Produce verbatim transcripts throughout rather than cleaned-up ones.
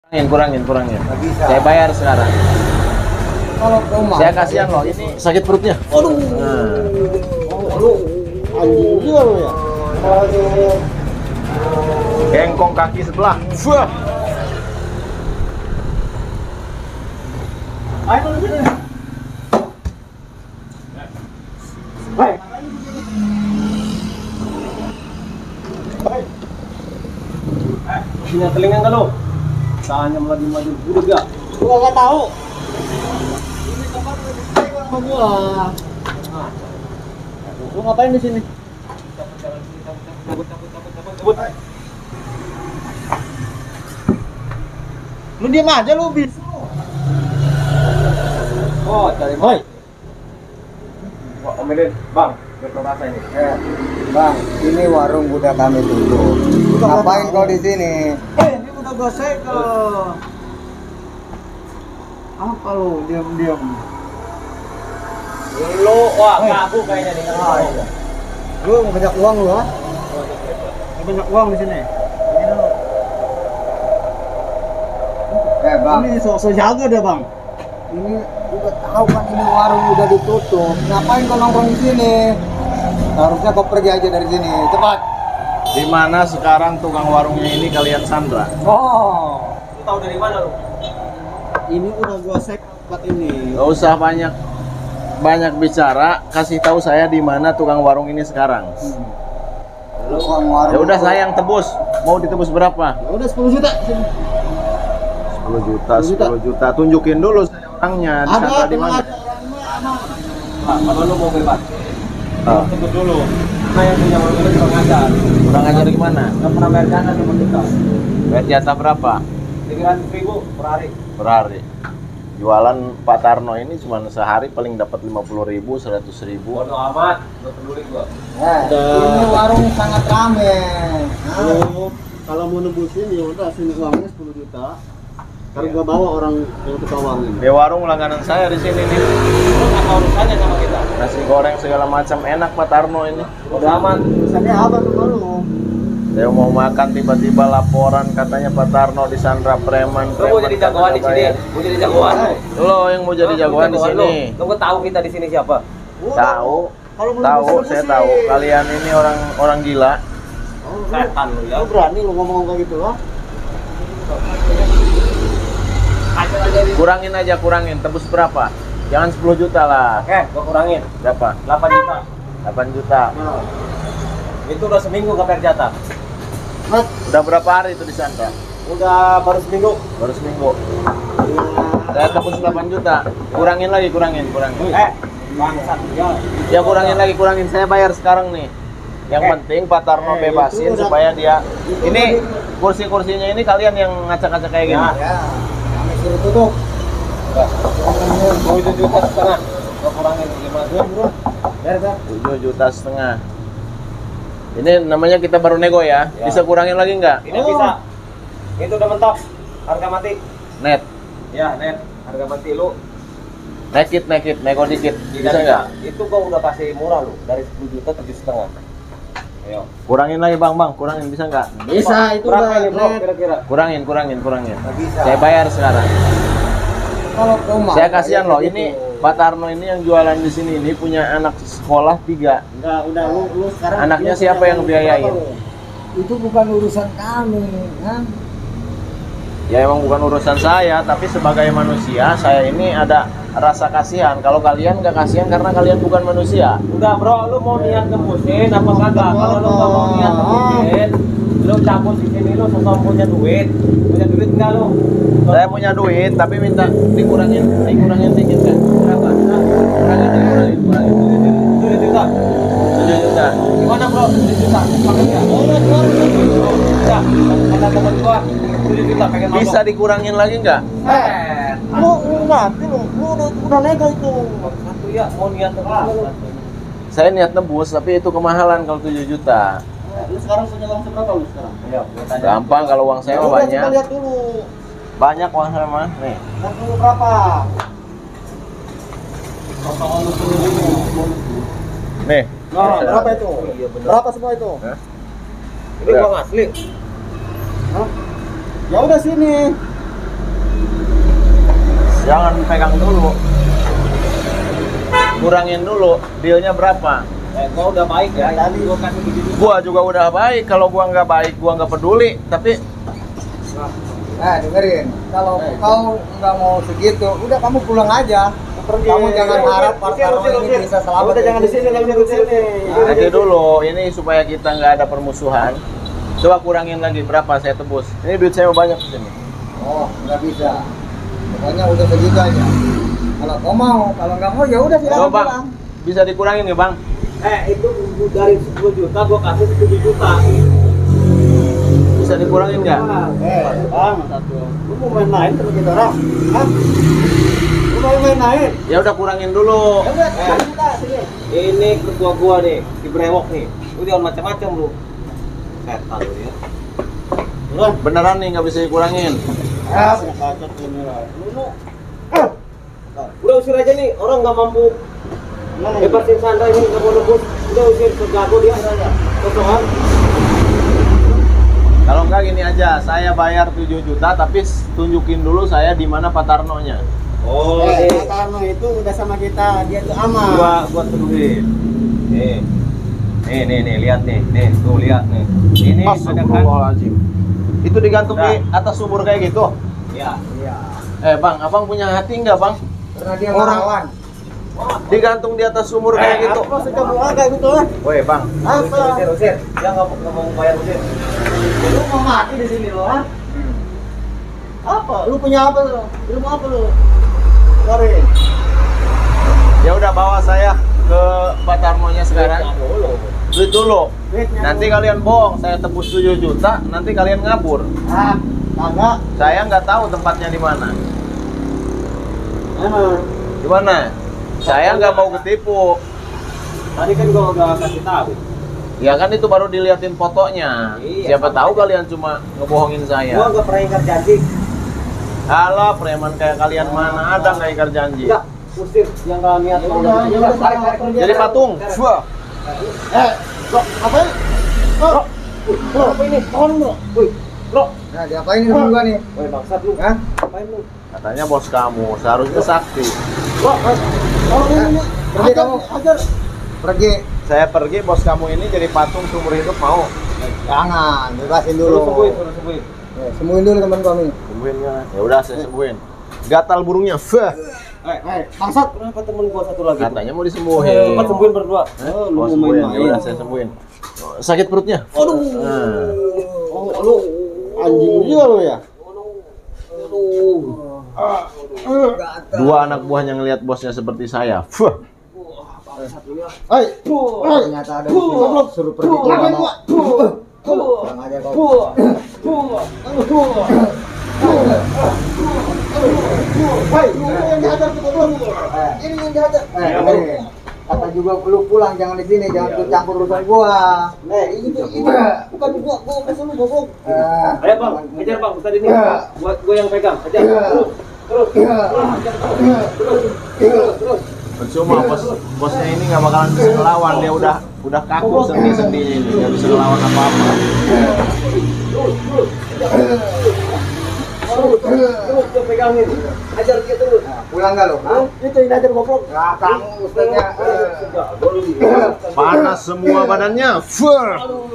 Kurangin, kurangin, kurangin. Nggak bisa. Saya bayar sekarang. Kalau rumah. Saya kasihan loh, ini sakit perutnya. Aduh. Nah. Aduh. Anjing juga lo ya. Bengkong kaki sebelah. Wah. Ayo lu sini. Hai. Hai. Punya telinga enggak lo? Tanya maju-maju udah enggak? Gua enggak tahu. Ini tempat sama gua. Nah. Lu ngapain di sini? Cabut, cabut, cabut, cabut, cabut. Lu diam aja lu, bis. Oh, cari boy. Wah, omelin, Bang. Berterasa ini. Eh, Bang, ini warung udah kami tutup. Ngapain kau di sini? Eh, ini udah gua segel. Apa lu diam-diam? Lu, wah, ngaku kayaknya nih. Ah, iya. Lu banyak uang lu, ha? Banyak uang di sini. Ini dulu. Eh, Bang. Ini so-so jaga deh, Bang. Ini udah tahu kan ini warung udah ditutup. Ngapain kau nongkrong di sini? Harusnya kau pergi aja dari sini. Cepat. Di mana sekarang tukang warungnya ini kalian sandra? Oh. Lu tahu dari mana lu? Ini udah gua sek tempat ini. Gak usah banyak banyak bicara, kasih tahu saya di mana tukang warung ini sekarang. Hmm. Tukang warung. Ya udah saya yang tebus. Mau ditebus berapa? Ya udah sepuluh juta. Sini. sepuluh juta, sepuluh juta. Tunjukin dulu orangnya di sana di mana. Pak, kalau lu mau bebas, Ah. sebut dulu. Nah, yang punya warung itu kurang ajar. Kurang ajar gimana? Nggak pernah bayar dana sama kita. Bayar jatah berapa? tiga ratus ribu per hari. Per hari. Jualan Pak Tarno ini cuma sehari paling dapat lima puluh ribu, seratus ribu. Bodo amat, nggak peduli gua. Eh, ini warung sangat rame. Nah, Kalau kalau mau nebusin ya udah sini uangnya sepuluh juta. Karena gua bawa orang yang tukang warung ini. Di warung langganan saya di sini nih. Lu nggak tahu urusannya sama kita. Nasi goreng segala macam enak Pak Tarno ini. Bodo amat. Misalnya apa sama lu? Saya mau makan tiba-tiba laporan katanya Pak Tarno disandra preman. Lu mau jadi jagoan di sini. Mau jadi jagoan. Lo yang mau jadi jagoan di sini. Lu nggak tahu kita di sini siapa? Tahu. Kalau mau Tahu, nebusin, saya nebusin. tahu. Kalian ini orang orang gila. Oh, lu- Setan lu ya. Lu berani lu ngomong kayak gitu loh? Ajar aja di. Kurangin aja, kurangin. Tebus berapa? Jangan sepuluh juta lah. Oke, gua kurangin. Berapa? delapan juta. delapan juta. Nah, Itu udah seminggu nggak bayar jatah. Mat, Udah berapa hari itu disandra? Udah baru seminggu. Baru seminggu. Saya tebus delapan juta. Kurangin lagi, kurangin, kurangin. Eh, bangsat ya. Ya kurangin lagi, kurangin. Saya bayar sekarang nih. Yang Eh. penting Pak Tarno Eh, bebasin itu udah- supaya dia. itu Ini udah kursi-kursinya ini kalian yang ngacak-ngacak kayak gini. Ya. ya, kami suruh tutup. tujuh juta setengah. Gua kurangin lima Bro, bro. Biar, biar. tujuh juta setengah. Ini namanya kita baru nego ya. Ya. Bisa kurangin lagi nggak? Tidak Oh. bisa. Itu udah mentok. Harga mati. Net. Ya, net. Harga mati lu. Nekit, nekit, nego dikit. Tidak Bisa nggak? Itu gua udah kasih murah lu. Dari sepuluh juta tujuh setengah. Ayo. Kurangin lagi bang, bang. Kurangin bisa nggak? Bisa, itu Berapa udah ini bro net. kira-kira? Kurangin, kurangin, kurangin. Nggak bisa. Saya bayar sekarang. Kalau rumah. Saya kasihan loh. kayak Ini gitu. Pak Tarno ini yang jualan di sini ini punya anak sekolah tiga. Enggak, udah lu lu sekarang. Anaknya lu siapa punya yang uang biayain? berapa lu? Itu bukan urusan kami, kan? Ya emang bukan urusan saya, tapi sebagai manusia saya ini ada rasa kasihan. Kalau kalian nggak kasihan karena kalian bukan manusia. Udah bro, lu mau niat nembusin apa kagak? Kalau lu nggak mau niat nembusin, lu cabut di sini lu sosok punya duit. Punya duit enggak lu? Saya punya duit, tapi minta dikurangin, dikurangin dikit kan? Berapa? Kurangin, dikurangin, kurangin. tujuh juta. tujuh juta. Gimana bro? tujuh juta. Pakai enggak? Oh, keluar. Udah, kata teman gua tujuh juta pengen mabok. Bisa dikurangin lagi nggak? Eh, Lu lu mati lu. Lu udah udah nego itu. satu ya mau niat nebus. Saya niat nebus, tapi itu kemahalan kalau tujuh juta. Lu sekarang punya uang seberapa lu sekarang? Ayo, gua tanya. Gampang kalau uang saya mah Udah, banyak. Kita lihat dulu. Banyak uang saya mah. Nih. Lihat dulu berapa? Potongan lu sepuluh ribu. Nih. Nah, berapa itu? Iya benar. Berapa semua itu? Ini uang asli. Hah? Ya udah sini. Jangan pegang dulu. Kurangin dulu. Dealnya berapa? Eh, gua udah baik ya. Tadi gua kasih begitu. Gua juga udah baik. Kalau gua nggak baik, gua nggak peduli. Tapi Nah, dengerin. Kalau kau nggak mau segitu, udah kamu pulang aja. Pergi. Kamu jangan Usir, harap usir, Partarno usir, ini usir. bisa selamat. Udah jangan di sini, jangan di sini. nanti dulu. Ini supaya kita nggak ada permusuhan. Coba kurangin lagi berapa saya tebus. Ini duit saya banyak di sini. Oh, nggak bisa. Pokoknya udah segitu aja. Kalau kau mau, kalau nggak mau ya udah silakan Coba bang, pulang. bisa dikurangin nggak bang? Eh, itu dari sepuluh juta gua kasih tujuh juta. Bisa dikurangin nggak? Eh, bang, lu mau main-main sama kita orang? Hah? Lu mau main-main? Ya udah kurangin dulu. Ya udah, silakan kita sini. Ini ketua gua nih, di brewok nih. Lu jangan macam-macam lu. Setan lu ya. Buruan. Beneran nih nggak bisa dikurangin. Ah, punya kacot ini lah. Lu lu. Udah usir aja nih, orang nggak mampu Mana hebatin Sandra ini nggak mau nembus. Udah usir sejago dia aja. Kosongan. Kalau enggak gini aja, saya bayar tujuh juta tapi s- tunjukin dulu saya di mana Patarnonya. Oh, Eh, nih. Karno itu udah sama kita, dia tuh aman. Gua gua tungguin. Nih. Nih, nih, nih, lihat nih. Nih, tuh lihat nih. Ini ada kan? Astagfirullahaladzim. Itu digantung di atas sumur kayak gitu. Ya. Iya. Eh bang, abang punya hati nggak bang? Karena dia Orang- ngelawan. Digantung di atas sumur kayak gitu. Apa sih kamu agak gitu kan? Woi bang, Usir, usir, usir. Dia nggak nggak mau bayar usir. Lu mau mati di sini lo, ha? Apa? Lu punya apa lu? Lu mau apa lu? Sorry. ya udah bawa saya ke Patarnonya sekarang. Dulu. Duit dulu. Duitnya Nanti lu. kalian bohong, saya tebus tujuh juta, nanti kalian ngabur. Ah, kagak. Saya nggak tahu tempatnya di mana. Emang. Di mana? Saya nggak mau ketipu. Tadi kan gua udah kasih tahu. Ya kan itu baru diliatin fotonya. Iya, Siapa sama tahu aja. kalian cuma ngebohongin Gua saya. nggak pernah ingkar janji. Alah, preman kayak kalian mana ada nggak ingkar janji? Enggak, usir yang nggak niat. Ya udah, ya udah, tarik, tarik. Jadi patung. Wah. Eh, kok ngapain? Kok? Bro, apa ini? Tolong bro. Woi, bro. Nah, diapain ini temen gua nih? Woi, bangsat lu. Hah? Ngapain lu? Katanya bos kamu, seharusnya sakti. Kok? Tolong ini. Pergi Ajar, kamu. ajar. Pergi. Saya pergi, bos kamu ini jadi patung seumur hidup mau. Jangan, bebasin Suruh dulu. sembuhin, suruh sembuhin. Ya, sembuhin dulu teman kami. Sembuhin nggak? Ya udah saya sembuhin. Gatal burungnya, Fah. Eh, Eh, bangsat. kenapa temen gua satu lagi? Katanya mau disembuhin. Cepat sembuhin berdua. Hah? Oh, lu Mau mau sembuhin. main-main. Ya udah saya sembuhin. Sakit perutnya. Aduh. Nah. Oh, lu anjing juga lu ya? Aduh. Dua anak buahnya ngelihat bosnya seperti saya. Fah. Hei, hei. Ternyata ada di sini. Goblok. Suruh pergi kalau Ngapain nggak mau. gua? Pulang aja kau. Hei, lu yang dihajar tuh goblok. Ini yang dihajar. Eh, dengerin. Kata juga lu pulang, jangan di sini, jangan ikut campur urusan gua. Eh, ini ini bukan gua, gua kasih lu goblok. Eh, Ayo bang, kejar bang, Ustaz ini. Gua gua yang pegang, kejar. Terus, terus, terus, terus. Percuma bos bosnya ini nggak bakalan bisa ngelawan. Dia udah udah kaku sendi-sendinya ini, nggak bisa ngelawan apa-apa. Terus, terus, gua pegangin. Ajar dia terus. pulang nggak lu? Hah? Itu yang dihajar goblok. Nah, kamu ustaznya. eh. Panas semua badannya. Fah.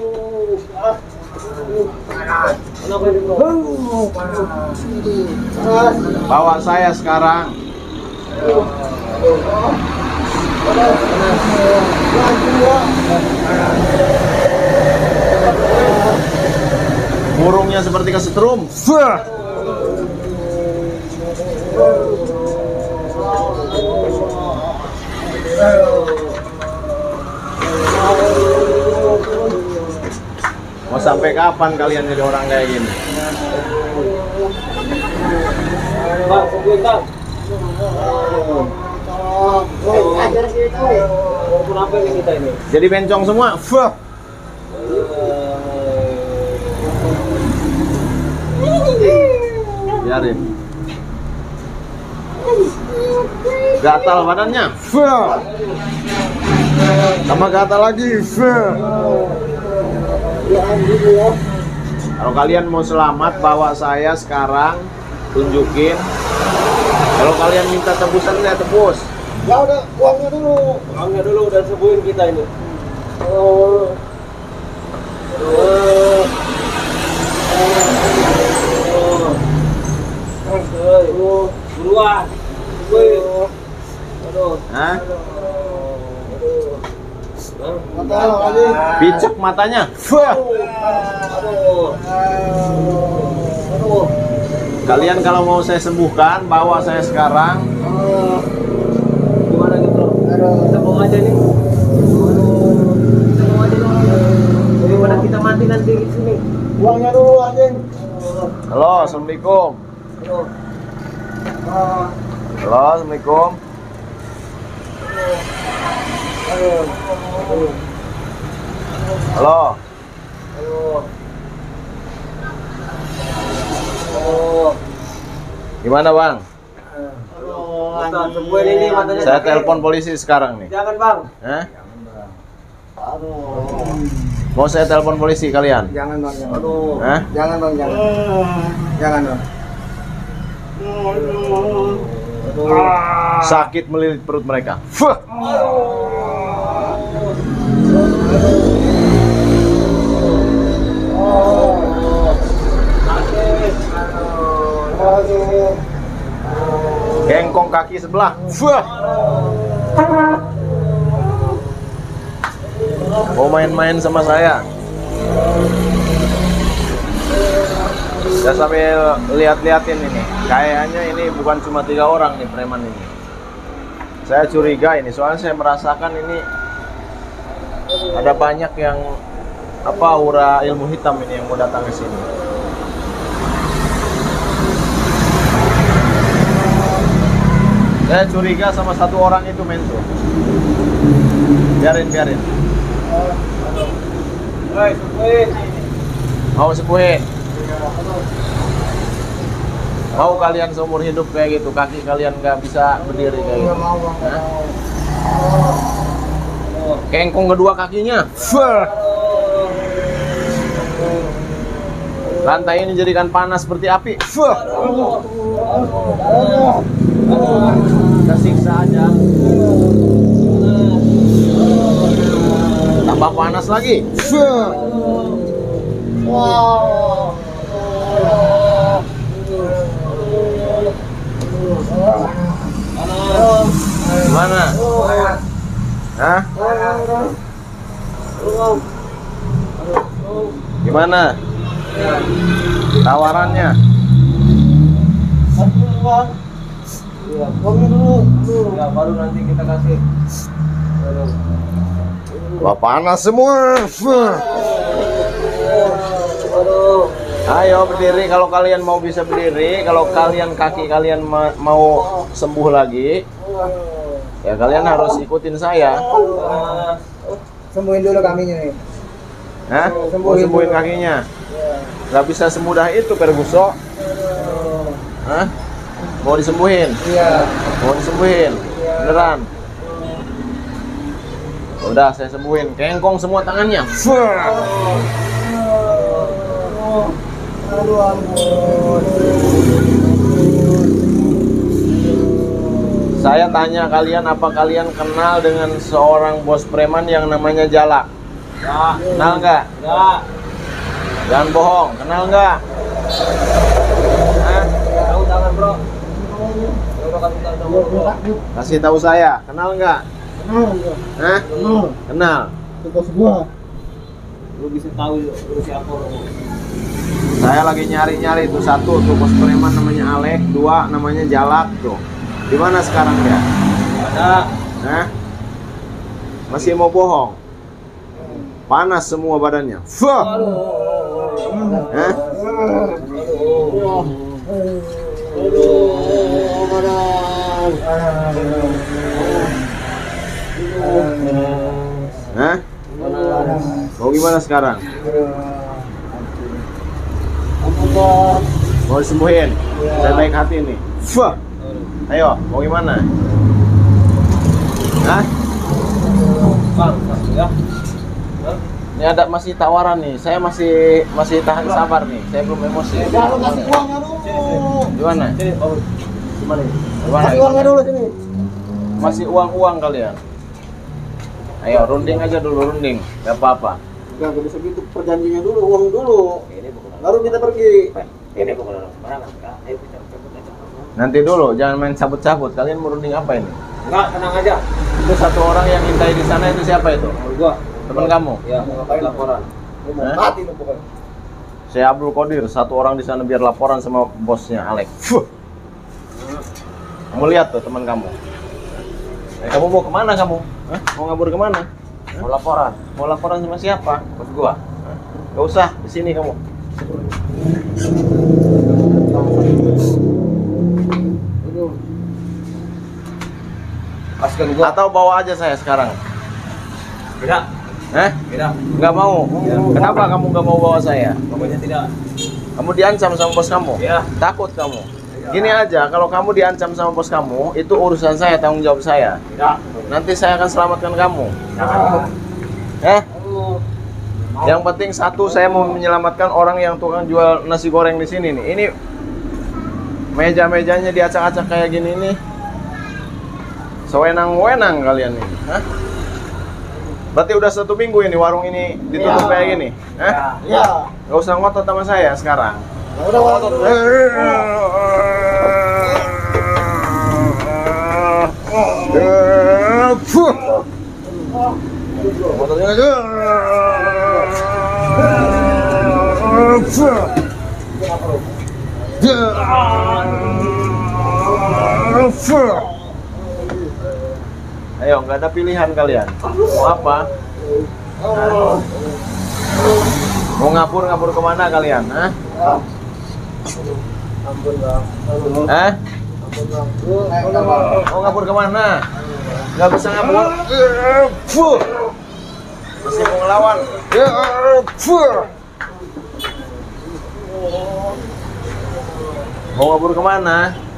Kenapa ini bro? Uh, panas. Bawa saya sekarang. Burungnya seperti kesetrum. Fah. Mau sampai kapan kalian jadi orang kayak gini? Bang, sembuhin bang. Oh, ajar gitu. Oh, kenapa ini kita ini? Jadi bencong semua. Fah. Biarin. Gatal badannya. Fah. Tambah gatal lagi. Fah. Kalau kalian mau selamat, bawa saya sekarang, tunjukin Kalau kalian minta tebusan, ya tebus. Ya udah, uangnya dulu. Uangnya dulu dan sembuhin kita ini. Oh. Oh. Oh. Buruan. Aduh. Aduh. Hah? Nggak tahu lagi. Picek matanya. Wah. Aduh. Aduh. Kalian kalau mau saya sembuhkan, bawa saya sekarang. Gimana gitu? Kita mau aja nih. Kita mau aja nih. Daripada kita mati nanti di sini. Uangnya dulu anjing. Halo, assalamualaikum. Aduh. Ah. Halo, assalamualaikum. Aduh. Halo. Aduh. Aduh. Gimana bang? Aduh. Ustaz, sembuhin ini matanya. Saya sakit. telepon polisi sekarang nih. Jangan bang. Hah? Aduh. Mau saya telepon polisi kalian? Jangan bang, jangan. Aduh. Hah? Jangan bang, jangan. Jangan bang. Sakit melilit perut mereka. Fuh. Gengkong kaki sebelah. Fuh. Mau main-main sama saya? Saya sambil lihat-liatin ini. Kayaknya ini bukan cuma tiga orang nih preman ini. Saya curiga ini, soalnya saya merasakan ini ada banyak yang apa aura ilmu hitam ini yang mau datang ke sini. Saya curiga sama satu orang itu men tuh. Biarin, biarin. Hei, sembuhin. Mau sembuhin? Mau kalian seumur hidup kayak gitu, kaki kalian nggak bisa berdiri kayak gitu? Hah? Kengkong kedua kakinya. Fuh. Lantai ini jadikan panas seperti api. Fuh. Kita siksa aja. Tambah panas lagi. Fuh. Wow. Gimana? Hah? Gimana? Tawarannya? Uangnya dulu. Ya, baru nanti kita kasih. Aduh. Wah, panas semua. Fuh. Aduh. Ayo berdiri kalau kalian mau bisa berdiri. Kalau kalian kaki kalian ma- mau sembuh lagi, ya kalian harus ikutin saya. Sembuhin dulu kaminya nih. Hah? Mau sembuhin kakinya? Gak bisa semudah itu, Perguso. Hah? Mau disembuhin? Iya. Mau disembuhin? Beneran? Udah, saya sembuhin. Kengkong semua tangannya. Fuh. Aduh ampun. Saya tanya kalian, apa kalian kenal dengan seorang bos preman yang namanya Jalak? Ya. Kenal nggak? Ya. Jangan bohong, kenal nggak? Hah? Tahu tangan, bro. Ya udah kasih tahu nomor, bro. Kasih tahu saya, kenal nggak? Kenal enggak? Hah? Kenal. Kenal. Itu bos gua. Lu bisa tahu lu siapa lu. Saya lagi nyari-nyari tuh, satu tuh bos preman namanya Alek, dua namanya Jalak tuh. Di mana sekarang dia? Ada. Hah? Masih mau bohong? Panas semua badannya. Fuh. Hah? Hah? Mau gimana sekarang? Mau disembuhin? Saya baik hati nih. Fuh. Ayo, mau gimana? Hah? Bang, ya. Ini ada masih tawaran nih. Saya masih masih tahan sabar nih. Saya belum emosi. Ya lu kasih uangnya dulu. Gimana? Sini, oh. Gimana ini? Gimana? Kasih uangnya dulu sini. Masih uang-uang kalian. Ayo runding aja dulu, runding. Gak apa-apa. Gak bisa gitu, perjanjiannya dulu, uang dulu. Ini bukan. Baru kita pergi. Ini bukan sembarangan. Enggak, ayo kita cabut aja. Nanti dulu, jangan main cabut-cabut. Kalian mau runding apa ini? Enggak, tenang aja. Itu satu orang yang mintai di sana itu siapa itu? Menurut gua, Teman kamu? ya mau ngapain laporan? Lu mau Hah? mati lu pokoknya. Saya Abdul Qadir, satu orang di sana biar laporan sama bosnya Alex. Fuh. Kamu lihat tuh teman kamu. Eh, kamu mau kemana kamu? Hah? Mau ngabur kemana? Mau laporan? Mau laporan sama siapa? Bos gua. Gak usah, di sini kamu. Paskan gua. Atau bawa aja saya sekarang. Tidak. Eh? Tidak. Nggak mau? Ya. Kenapa kamu nggak mau bawa saya? Pokoknya tidak. Kamu diancam sama bos kamu? Ya. Takut kamu? Gini aja, kalau kamu diancam sama bos kamu, itu urusan saya, tanggung jawab saya. Tidak. Nanti saya akan selamatkan kamu. Jangan. Eh? Yang penting satu, saya mau menyelamatkan orang yang tukang jual nasi goreng di sini nih. Ini meja-mejanya diacak-acak kayak gini nih. Sewenang-wenang kalian nih. Hah? Berarti udah satu minggu ini warung ini ditutup Ya. kayak gini. Eh? Iya. Gak usah ngotot sama saya sekarang. Ya udah ngotot dulu. Ngototnya aja. Ayo, nggak ada pilihan kalian. Mau apa? Hah? Mau ngabur-ngabur kemana kalian? Hah? Ampun bang. Eh? Ampun bang. Lu udah bang. Mau ngabur kemana? Nggak bisa ngabur. Fuh. Masih mau ngelawan. Fuh. Mau ngabur kemana?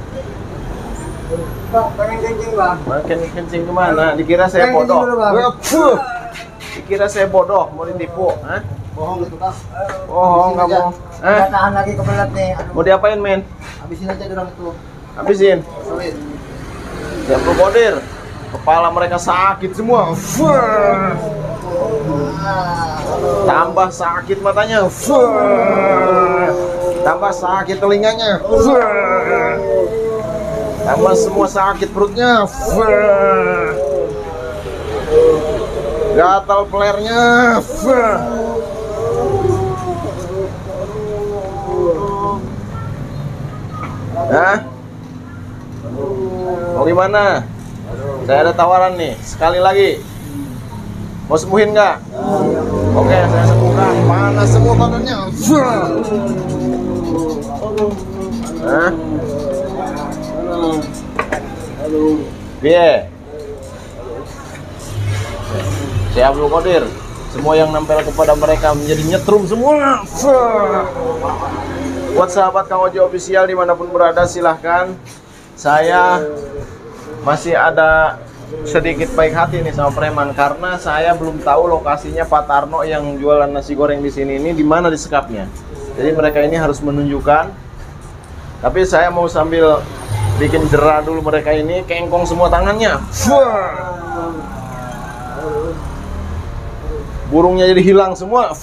Bang, pengen kencing bang. Makin kencing kemana? Dikira saya Pengen kencing bodoh. dulu, Bang. Fuh. Dikira saya bodoh, mau ditipu. Hah? Bohong gitu bang. Bohong Habisin kamu. aja. Eh? Nggak tahan lagi kebelet nih. Aduh. Mau diapain, men? Habisin aja dulu itu. Habisin. Sulit. Ya Bro Qadir. Kepala mereka sakit semua. Fuh. Tambah sakit matanya. Fuh. Tambah sakit telinganya. Fuh. Tambah semua sakit perutnya. Fuh. Gatal pelernya. Fuh. Hah? Mau gimana? Saya ada tawaran nih, sekali lagi. Mau sembuhin nggak? Oke, saya sembuhkan. Panas semua badannya. Hah? Piye? Saya Abdul Qadir. Semua yang nempel kepada mereka menjadi nyetrum semua. Buat sahabat Kang Oji Official dimanapun berada, silahkan. Saya masih ada sedikit baik hati nih sama preman karena saya belum tahu lokasinya Pak Tarno yang jualan nasi goreng di sini ini di mana disekapnya. Jadi mereka ini harus menunjukkan. Tapi saya mau sambil bikin jerah dulu mereka ini, kengkong semua tangannya. Burungnya jadi hilang semua.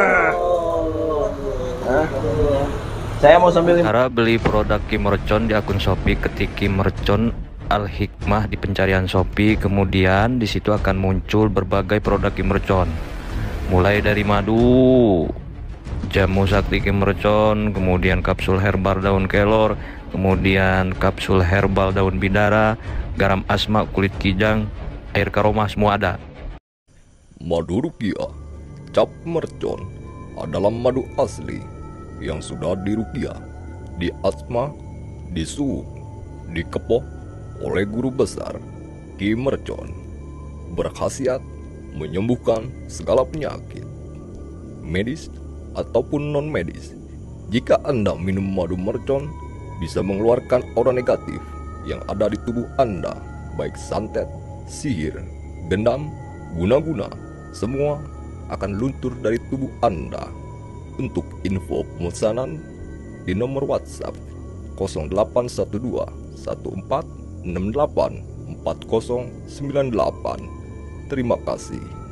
Hah? Saya mau sambil Cara beli produk Kimercon di akun Shopee, ketik Kimercon Al Hikmah di pencarian Shopee, kemudian di situ akan muncul berbagai produk Kimercon, mulai dari madu, jamu sakti Kimercon, kemudian kapsul herbal daun kelor, kemudian kapsul herbal daun bidara, garam asma, kulit kijang, air karoma, semua ada. Madu rukiah cap mercon adalah madu asli yang sudah dirukiah, diasma, disuuk, dikepoh oleh guru besar Ki Mercon, berkhasiat menyembuhkan segala penyakit medis ataupun non medis. Jika Anda minum madu mercon, bisa mengeluarkan aura negatif yang ada di tubuh Anda, baik santet, sihir, gendam, guna-guna, semua akan luntur dari tubuh Anda. Untuk info pemesanan di nomor WhatsApp nol delapan satu dua satu empat enam delapan empat nol sembilan delapan. Terima kasih.